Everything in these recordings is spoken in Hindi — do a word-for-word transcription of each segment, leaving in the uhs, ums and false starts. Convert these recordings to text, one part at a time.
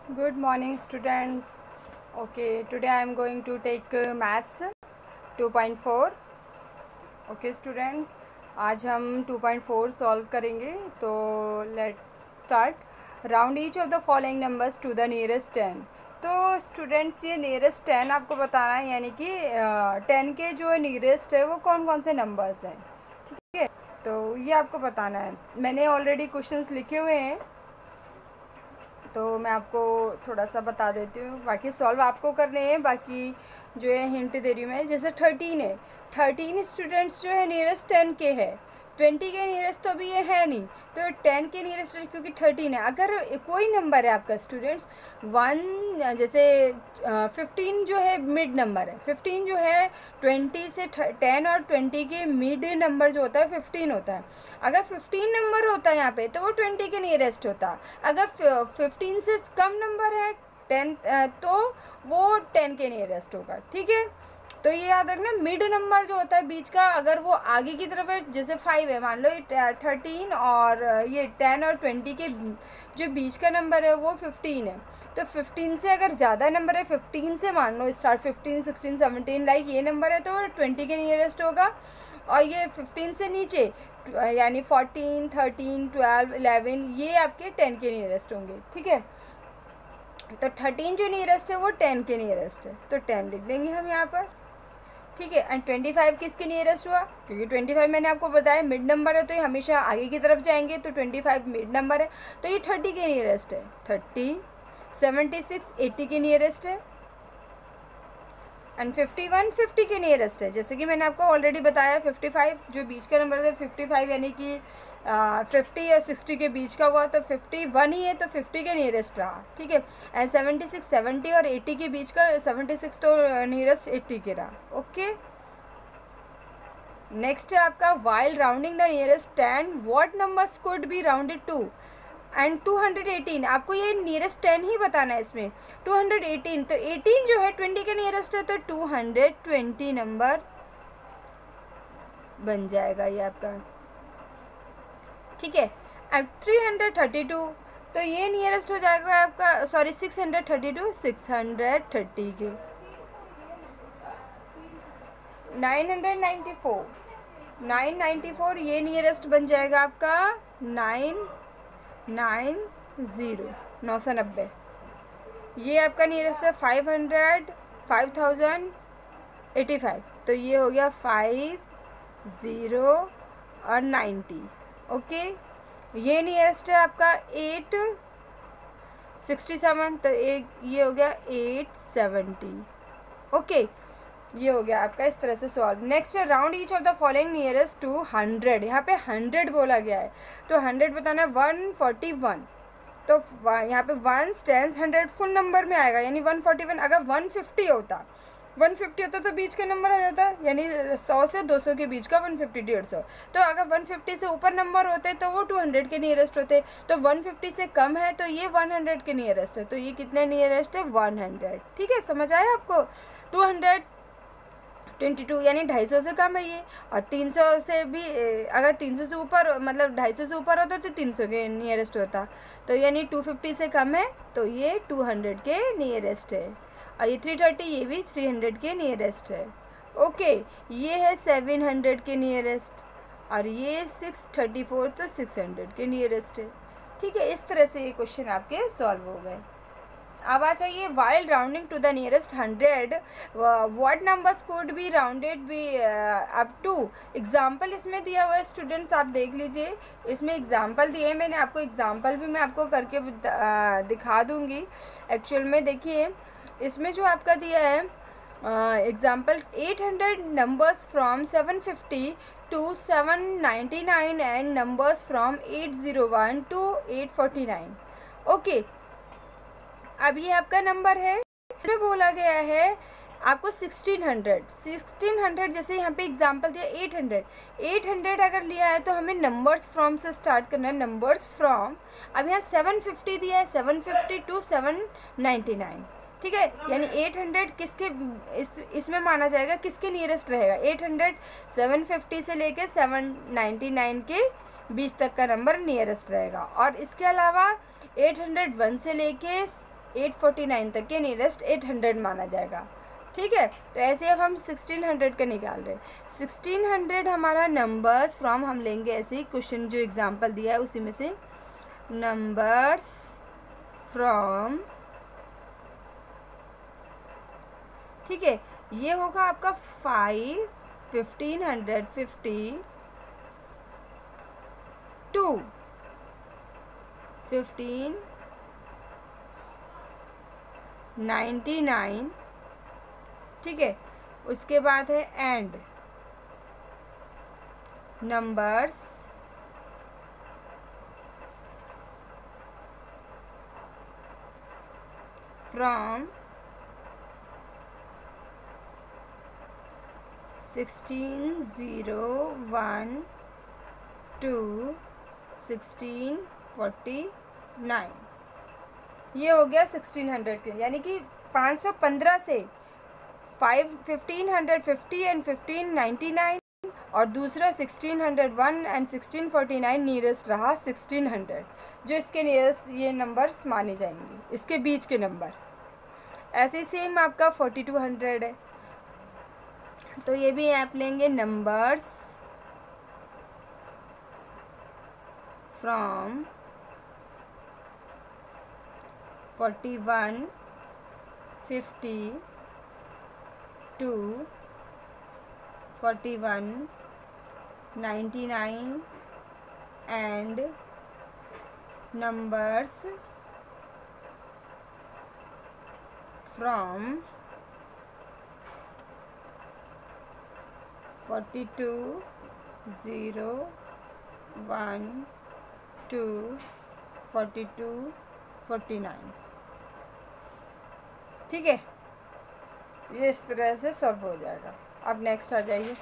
Good morning, students. Okay, today I am going to take uh, maths two point four. Okay students, आज हम टू पॉइंट फोर सॉल्व करेंगे. तो let's start. Round each of the following numbers to the nearest ten. तो स्टूडेंट्स, ये नियरेस्ट टेन आपको बताना है, यानी कि टेन के जो नियरेस्ट है वो कौन कौन से नंबर्स हैं. ठीक है, तो ये आपको बताना है. मैंने ऑलरेडी क्वेश्चंस लिखे हुए हैं, तो मैं आपको थोड़ा सा बता देती हूँ. बाकी सॉल्व आपको करने हैं. बाकी जो है हिंट दे रही हूँ मैं. जैसे थर्टीन है, थर्टीन स्टूडेंट्स जो है नियरेस्ट टेन के है. ट्वेंटी के नियरेस्ट तो अभी ये है नहीं, तो टेन के नियरेस्ट क्योंकि थर्टीन है. अगर कोई नंबर है आपका स्टूडेंट्स वन, जैसे फिफ्टीन जो है मिड नंबर है. फिफ्टीन जो है ट्वेंटी से टेन और ट्वेंटी के मिड नंबर जो होता है फिफ्टीन होता है. अगर फिफ्टीन नंबर होता है यहाँ पे तो वो ट्वेंटी के नियरेस्ट होता है. अगर फिफ्टीन से कम नंबर है टेन, तो वो टेन के नियरेस्ट होगा. ठीक है, तो ये याद रखना. मिड नंबर जो होता है बीच का, अगर वो आगे की तरफ है, जैसे फाइव है मान लो, ये थर्टीन और ये टेन और ट्वेंटी के जो बीच का नंबर है वो फिफ्टीन है. तो फिफ्टीन से अगर ज़्यादा नंबर है, फिफ्टीन से मान लो start, fifteen sixteen seventeen like ये नंबर है, तो ट्वेंटी के नियरेस्ट होगा. और ये फिफ्टीन से नीचे यानी फोर्टीन थर्टीन ट्वेल्व इलेवन ये आपके टेन के नियरेस्ट होंगे. ठीक है, तो थर्टीन जो नियरेस्ट है वो टेन के नियरेस्ट है, तो टेन लिख देंगे हम यहाँ पर. ठीक है, एंड ट्वेंटी फाइव किसके नियरेस्ट हुआ, क्योंकि ट्वेंटी फाइव मैंने आपको बताया मिड नंबर है, तो ये हमेशा आगे की तरफ जाएंगे, तो ट्वेंटी फाइव मिड नंबर है, तो ये थर्टी के नियरेस्ट है. थर्टी, सेवेंटी सिक्स एट्टी के नियरेस्ट है, एंड फिफ्टी वन फिफ्टी के नियरेस्ट है. जैसे कि मैंने आपको ऑलरेडी बताया, फिफ्टी फाइव जो बीच का नंबर है, फिफ्टी फाइव यानी कि फिफ्टी और सिक्सटी के बीच का हुआ, तो फिफ्टी वन ही है, तो फिफ्टी के नियरेस्ट रहा. ठीक है, एंड सेवेंटी सिक्स सेवेंटी और एट्टी के बीच का, सेवेंटी सिक्स तो नियरेस्ट एट्टी के रहा. ओके, नेक्स्ट है आपका while rounding the nearest ten what numbers could be rounded to. And two hundred eighteen, आपको ये नियरेस्ट टेन ही बताना है इसमें. टू हंड्रेड एटीन, तो एटीन जो है ट्वेंटी के नियरेस्ट है, तो टू हंड्रेड ट्वेंटी नंबर बन जाएगा ये आपका. ठीक है, अब थ्री हंड्रेड थर्टी टू, तो ये नियरेस्ट हो जाएगा आपका, sorry six hundred thirty two, six hundred thirty के. Nine hundred ninety four, nine ninety four ये नियरेस्ट बन जाएगा आपका नाइन नाइन ज़ीरो, नौ सौ नब्बे. ये आपका नियरेस्ट है. Five hundred, five thousand eighty five, तो ये हो गया फाइव ज़ीरो और नाइन्टी. ओके, ये नियरेस्ट है आपका एट सिक्सटी सेवन, तो एक ये हो गया एट सेवेंटी. ओके, ये हो गया आपका इस तरह से सॉल्व. नेक्स्ट है round each of the following nearest to hundred. यहाँ पे हंड्रेड बोला गया है, तो हंड्रेड बताना है. वन फोर्टी वन, तो यहाँ पे ones tens hundred full number में आएगा, यानी वन फोर्टी वन. अगर वन फिफ्टी होता, वन फिफ्टी होता तो बीच का नंबर आ जाता, यानी सौ से दो सौ के बीच का वन फिफ्टी डेढ़ सौ. तो अगर वन फिफ्टी से ऊपर नंबर होते तो वो टू हंड्रेड के नियरेस्ट होते. तो वन फिफ्टी से कम है तो ये वन हंड्रेड के नियरेस्ट है, तो ये कितने नियरेस्ट है, वन हंड्रेड. ठीक है, समझ आया आपको. टू हंड्रेड ट्वेंटी टू यानी ढाई सौ से कम है ये, और तीन सौ से भी अगर तीन सौ से ऊपर, मतलब ढाई सौ से ऊपर होता तो तीन सौ के नियरेस्ट होता, तो यानी टू फिफ्टी से कम है, तो ये टू हंड्रेड के नियरेस्ट है. और ये थ्री थर्टी, ये भी थ्री हंड्रेड के नियरेस्ट है. ओके, ये है सेवन हंड्रेड के नियरेस्ट, और ये सिक्स थर्टी फोर, तो सिक्स हंड्रेड के नियरेस्ट है. ठीक है, इस तरह से ये क्वेश्चन आपके सॉल्व हो गए. अब आ जाइए while rounding to the nearest hundred what numbers could be rounded be up to. Example इसमें दिया हुआ है स्टूडेंट्स, आप देख लीजिए. इसमें एग्जाम्पल दिए हैं, मैंने आपको एग्जाम्पल भी मैं आपको करके दिखा दूंगी. एक्चुअल में देखिए इसमें जो आपका दिया है example, eight hundred numbers from seven fifty to seven ninety nine and numbers from eight zero one to eight forty nine. Okay, अब ये आपका नंबर है. इसमें बोला गया है आपको सिक्सटीन हंड्रेड, सिक्सटीन हंड्रेड जैसे यहाँ पे एग्जांपल दिया एट हंड्रेड, एट हंड्रेड अगर लिया है तो हमें नंबर्स फ्रॉम से स्टार्ट करना है. नंबर्स फ्रॉम, अब यहाँ सेवन फिफ्टी दिया है, seven fifty to seven ninety nine. ठीक है, यानी एट हंड्रेड किसके इस इसमें माना जाएगा, किसके नियरेस्ट रहेगा. एट हंड्रेड सेवन फिफ्टी से लेके सेवन नाइन्टी नाइन के बीच तक का नंबर नियरेस्ट रहेगा. और इसके अलावा एट हंड्रेड वन से लेके एट फोर्टी नाइन तक के नियरेस्ट एट हंड्रेड माना जाएगा। ठीक है, तो ऐसे अब हम सिक्सटीन हंड्रेड का निकाल रहे हैं। सिक्सटीन हंड्रेड हमारा नंबर्स फ्रॉम हम लेंगे ऐसे ही क्वेश्चन जो एग्जांपल दिया है उसी में से, नंबर्स फ्रॉम, ठीक है, ये होगा आपका five, fifteen hundred fifty, to, fifteen, ninety nine, ठीक है, उसके बाद है and numbers from sixteen zero one to sixteen forty nine. ये हो गया सिक्सटीन हंड्रेड के, यानी कि पाँच सौ पंद्रह से five fifteen hundred fifty and fifteen ninety nine और दूसरा sixteen hundred one and sixteen forty nine nearest रहा सिक्सटीन हंड्रेड, जो इसके नियरेस्ट ये नंबर्स माने जाएंगे, इसके बीच के नंबर। ऐसे ही सेम आपका फोर्टी टू हंड्रेड है, तो ये भी आप लेंगे numbers from forty one, fifty, to, forty one, ninety nine and numbers from forty two, zero, one, to, forty two, forty nine. ठीक है, ये इस तरह से सॉल्व हो जाएगा। अब नेक्स्ट आ जाइए,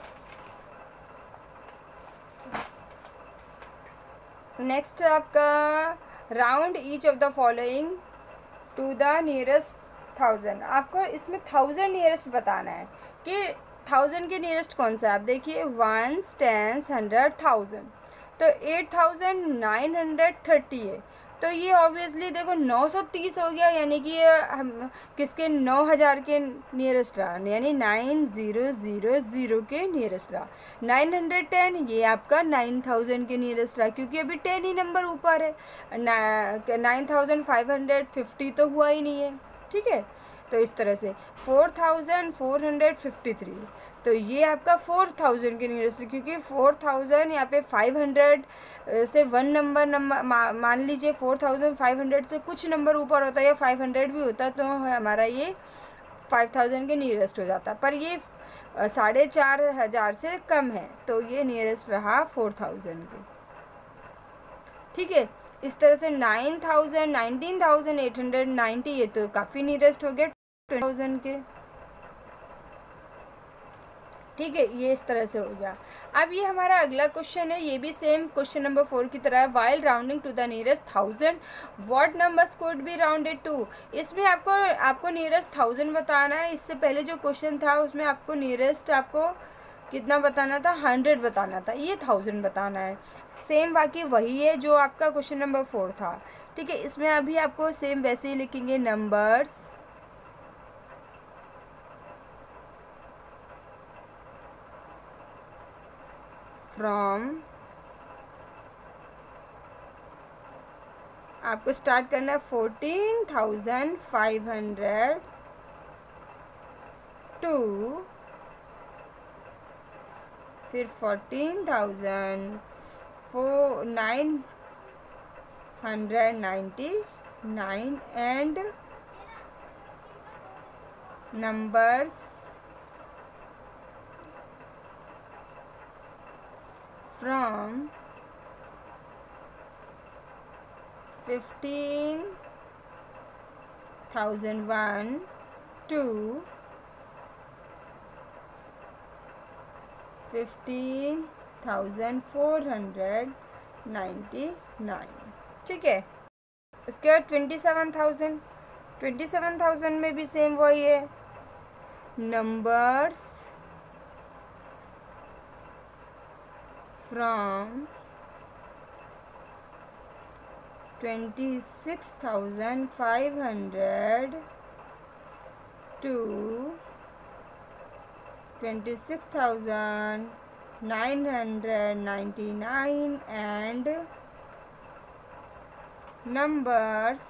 नेक्स्ट आपका round each of the following to the nearest thousand. आपको इसमें थाउजेंड नियरेस्ट बताना है कि थाउजेंड के नियरेस्ट कौन सा है। आप देखिए वंस, टेंस, हंड्रेड, थाउजेंड, तो eight thousand nine hundred thirty है, तो ये ऑब्वियसली देखो नौ सौ तीस हो गया, यानी कि ये हम किसके नौ हज़ार के नियरेस्ट रहा, यानी नाइन ज़ीरो ज़ीरो ज़ीरो के नियरेस्ट रहा। नाइन हंड्रेड टेन ये आपका नाइन थाउजेंड के नियरेस्ट रहा, क्योंकि अभी टेन ही नंबर ऊपर है। Nine thousand five hundred fifty तो हुआ ही नहीं है। ठीक है, तो इस तरह से four thousand four hundred fifty three, तो ये आपका फोर थाउजेंड के नियरेस्ट, क्योंकि फोर थाउजेंड यहाँ पे फाइव हंड्रेड से वन नंबर नंबर मा, मान लीजिए फोर थाउजेंड फाइव हंड्रेड से कुछ नंबर ऊपर होता है या फाइव हंड्रेड भी होता, तो हमारा ये फाइव थाउजेंड के नियरेस्ट हो जाता, पर ये साढ़े चार हज़ार से कम है, तो ये नियरेस्ट रहा फोर थाउजेंड के। ठीक है, इस तरह से nine thousand, nineteen thousand eight hundred ninety, ये तो काफ़ी नियरेस्ट हो गया ट्वेंटी थाउजेंड के। ठीक है, ये इस तरह से हो गया। अब ये हमारा अगला क्वेश्चन है, ये भी सेम क्वेश्चन नंबर फोर की तरह है। While rounding to the nearest thousand what numbers could be rounded to. इसमें आपको आपको नियरेस्ट थाउजेंड बताना है। इससे पहले जो क्वेश्चन था उसमें आपको नियरेस्ट आपको कितना बताना था, हंड्रेड बताना था, ये थाउजेंड बताना है। सेम बाकी वही है जो आपका क्वेश्चन नंबर फोर था। ठीक है, इसमें अभी आपको सेम वैसे ही लिखेंगे नंबर्स फ्रॉम, आपको स्टार्ट करना है fourteen thousand five hundred to, फिर fourteen thousand four nine hundred ninety nine and numbers from fifteen thousand one to fifteen thousand four hundred ninety nine. ठीक है, उसके बाद twenty seven thousand twenty seven thousand में भी सेम वही है, numbers from twenty six thousand five hundred to twenty six thousand nine hundred ninety nine and numbers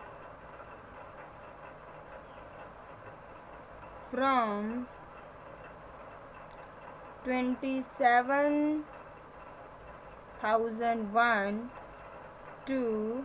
from twenty-seven thousand one to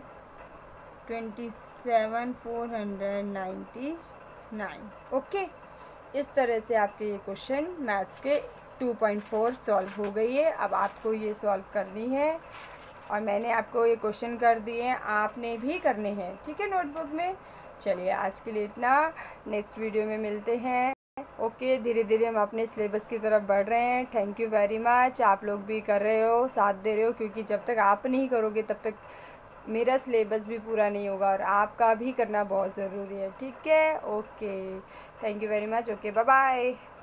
twenty-seven four hundred ninety-nine. Okay, इस तरह से आपके ये क्वेश्चन मैथ्स के टू पॉइंट फोर सॉल्व हो गई है। अब आपको ये सॉल्व करनी है और मैंने आपको ये क्वेश्चन कर दिए हैं, आपने भी करने हैं, ठीक है, नोटबुक में। चलिए आज के लिए इतना, नेक्स्ट वीडियो में मिलते हैं। ओके, धीरे धीरे हम अपने सिलेबस की तरफ बढ़ रहे हैं। थैंक यू वेरी मच, आप लोग भी कर रहे हो, साथ दे रहे हो, क्योंकि जब तक आप नहीं करोगे तब तक मेरा सिलेबस भी पूरा नहीं होगा और आपका भी करना बहुत ज़रूरी है, ठीक है। Okay, thank you very much. Okay, bye bye.